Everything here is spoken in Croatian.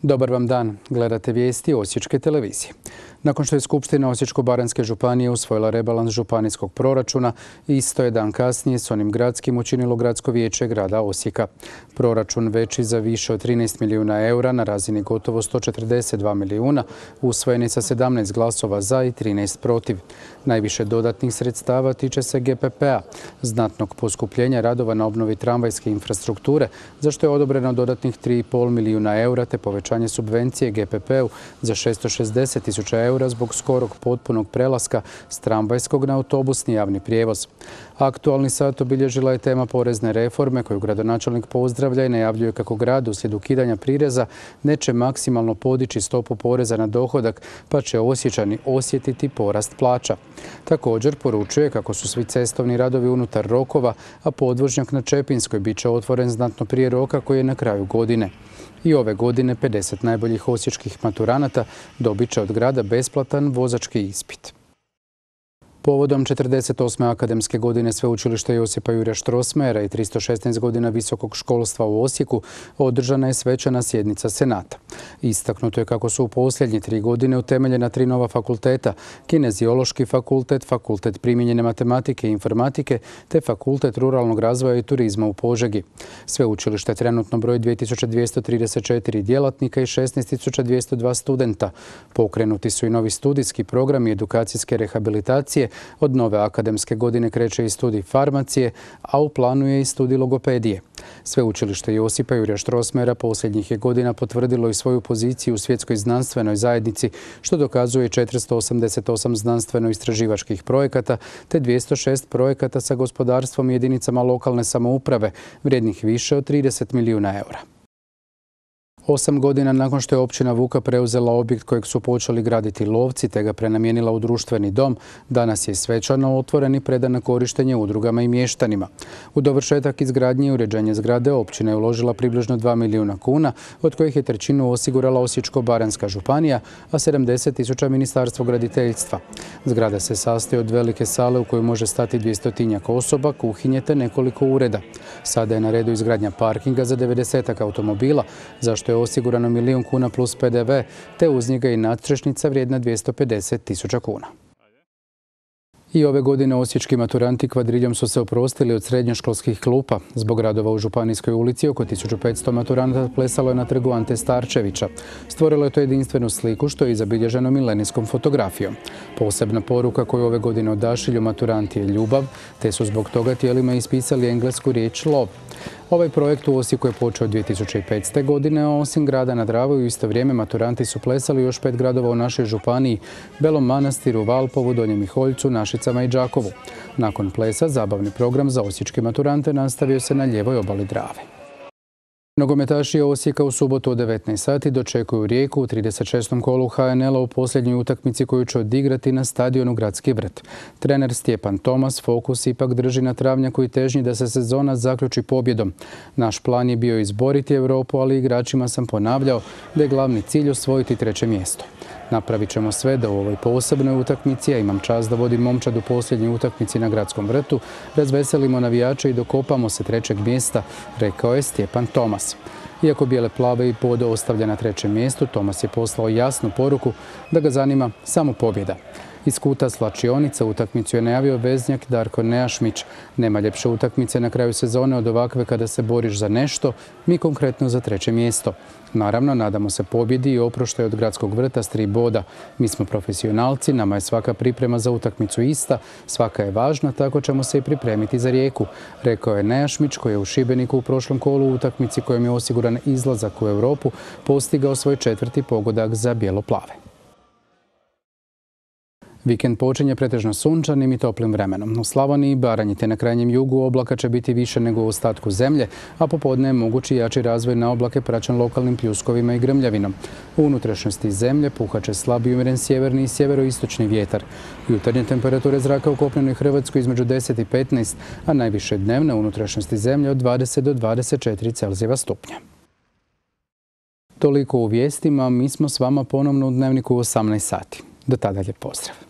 Dobar vam dan, gledate vijesti Osječke televizije. Nakon što je Skupština Osječko-baranjske županije usvojila rebalans županijskog proračuna, isto je dan kasnije s onim gradskim učinilo Gradsko vijeće grada Osijeka. Proračun veći za više od 13 milijuna eura na razini gotovo 142 milijuna, usvojen je sa 17 glasova za i 13 protiv. Najviše dodatnih sredstava tiče se GPP-a, znatnog poskupljenja radova na obnovi tramvajske infrastrukture, za što je odobreno dodatnih 3,5 milijuna eura, te povećanje subvencije GPP-u za 660.000 eura zbog skorog potpunog prelaska s tramvajskog na autobusni javni prijevoz. Aktualni sat obilježila je tema porezne reforme koju gradonačelnik pozdravlja i najavljuje kako grad uslijed ukidanja prireza neće maksimalno podići stopu poreza na dohodak, pa će Osječani osjetiti porast plaća. Također poručuje kako su svi cestovni radovi unutar rokova, a podvožnjak na Čepinskoj bit će otvoren znatno prije roka koji je na kraju godine. I ove godine 50 najboljih osječkih maturanata dobit će od grada besplatan vozački ispit. Povodom 48. akademske godine Sveučilišta Josipa Jurja Strossmayera i 316 godina visokog školstva u Osijeku održana je svečana sjednica Senata. Istaknuto je kako su u posljednje 3 godine utemeljena 3 nova fakulteta: Kineziološki fakultet, Fakultet primijenjene matematike i informatike te Fakultet ruralnog razvoja i turizma u Požegi. Sveučilište trenutno broji 2234 djelatnika i 16.202 studenta. Pokrenuti su i novi studijski programi edukacijske rehabilitacije. Od nove akademske godine kreće i studij farmacije, a u planu je i studij logopedije. Sveučilište Josipa Jurja Strossmayera posljednjih je godina potvrdilo i svoju poziciju u svjetskoj znanstvenoj zajednici, što dokazuje 488 znanstveno-istraživačkih projekata te 206 projekata sa gospodarstvom i jedinicama lokalne samouprave, vrijednih više od 30 milijuna eura. 8 godina nakon što je općina Vuka preuzela objekt kojeg su počeli graditi lovci te ga prenamijenila u društveni dom, danas je svečano otvoren i predan na korištenje udrugama i mještanima. U dovršetak izgradnje i uređenje zgrade općina je uložila približno 2 milijuna kuna, od kojih je trećinu osigurala Osječko-baranjska županija, a 70.000 Ministarstvo graditeljstva. Zgrada se sastoji od velike sale u kojoj može stati 200-tinjak osoba, kuhinje te nekoliko ureda. Sada je na redu izgradnja parkinga za 90 automobila, zašto je osigurano 1 milijun kuna plus PDV, te uz njega i nadstrešnica vrijedna 250.000 kuna. I ove godine osječki maturanti kvadriljom su se oprostili od srednjoškolskih klupa. Zbog radova u Županijskoj ulici oko 1500 maturanta plesalo je na trgu Ante Starčevića. Stvorilo je to jedinstvenu sliku što je i zabilježeno milenijskom fotografijom. Posebna poruka koju ove godine odašilju maturanti je ljubav, te su zbog toga tijelima ispisali englesku riječ love. Ovaj projekt u Osijeku je počeo 2005. godine, a osim grada na Dravoj u isto vrijeme maturanti su plesali još 5 gradova u našoj županiji: Belom Manastiru, Valpovu, Donjem Miholjcu, Našicama i Đakovu. Nakon plesa, zabavni program za osječke maturante nastavio se na lijevoj obali Drave. Nogometaši Osijeka u subotu od 19 sati dočekuju Rijeku u 36. kolu HNL-a u posljednjoj utakmici koju će odigrati na stadionu Gradski vrt. Trener Stjepan Tomas fokus ipak drži na travnjaku i težnji da se sezona zaključi pobjedom. Naš plan je bio izboriti Europu, ali igračima sam ponavljao da je glavni cilj osvojiti 3. mjesto. Napravit ćemo sve da u ovoj posebnoj utakmici, a imam čast da vodim momčad u posljednjoj utakmici na Gradskom vrtu, razveselimo navijače i dokopamo se 3. mjesta, rekao je Stjepan Tomas. Iako bijele plave i Bodo ostavlja na 3. mjestu, Tomas je poslao jasnu poruku da ga zanima samo pobjeda. Iz kuta slačionice utakmicu je najavio veznjak Darko Nejašmić. Nema ljepše utakmice na kraju sezone od ovakve kada se boriš za nešto, mi konkretno za 3. mjesto. Naravno, nadamo se pobjedi i oproštaj od Gradskog vrta s 3 boda. Mi smo profesionalci, nama je svaka priprema za utakmicu ista, svaka je važna, tako ćemo se i pripremiti za Rijeku, rekao je Nejašmić, koji je u Šibeniku u prošlom kolu u utakmici kojom je osiguran izlazak u Europu postigao svoj 4. pogodak za bijelo-plave. Vikend počinje pretežno sunčanim i toplim vremenom. U Slavoniji i Baranji te na krajnjem jugu oblaka će biti više nego u ostatku zemlje, a popodne je mogući jači razvoj na oblake praćen lokalnim pljuskovima i grmljavinom. U unutrašnjosti zemlje puhat će slab i umjeren sjeverni i sjeveroistočni vjetar. Jutarnje temperature zraka u kopnenoj Hrvatskoj između 10 i 15, a najviše dnevne u unutrašnjosti zemlje od 20 do 24 Celzijeva stupnja. Toliko u vijestima, mi smo s vama ponovno u Dnevniku u 18 sati. Do tada lijep pozdrav.